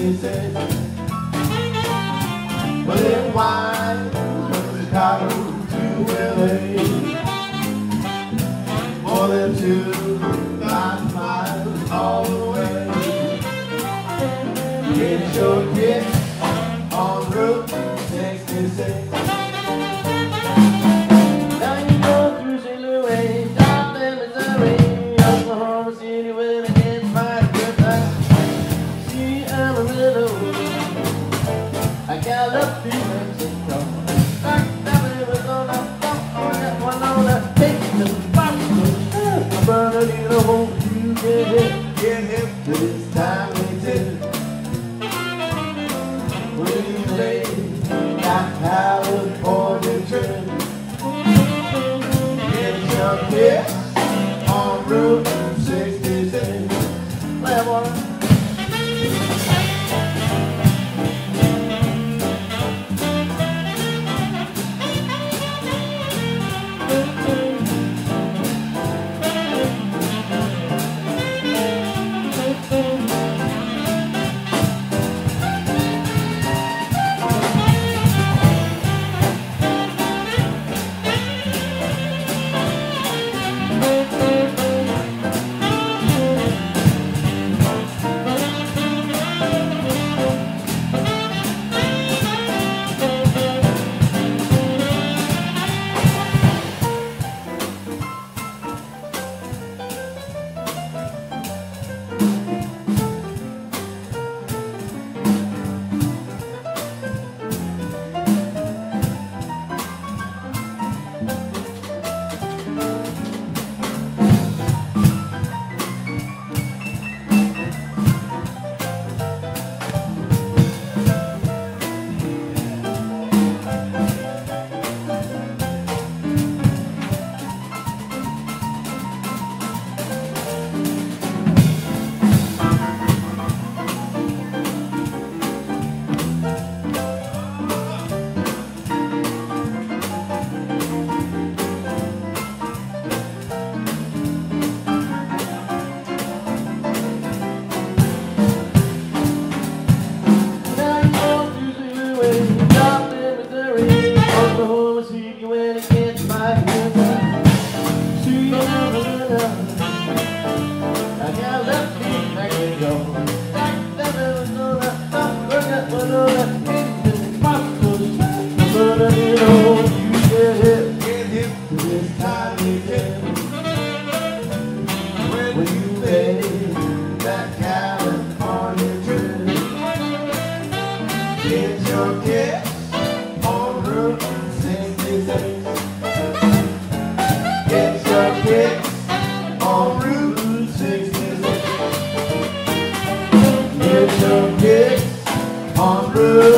66. But it winds from Chicago to LA, more than 2,000 miles all the way. Get your kicks on Route 66. Now you go through St. Louis, Joplin, Missouri, Oklahoma City, when it gets right good time. See Amarillo, I got up to Mexico. Back down Arizona, I got one on the Texas box. I'm burning in a hole, you get hip this time we did. When you lay that California trip, get your kicks on Route 66. Well, water. Oklahoma City, when it gets back here, see Amarillo, I got left feet back to go. Back down Arizona, I got one on the Texas boxes. I'm burning in a hole, you get hip to this tiny kid. When you lay that California trip, get your kicks on Route 66. Get your kicks on Route 66. Get your kicks on Route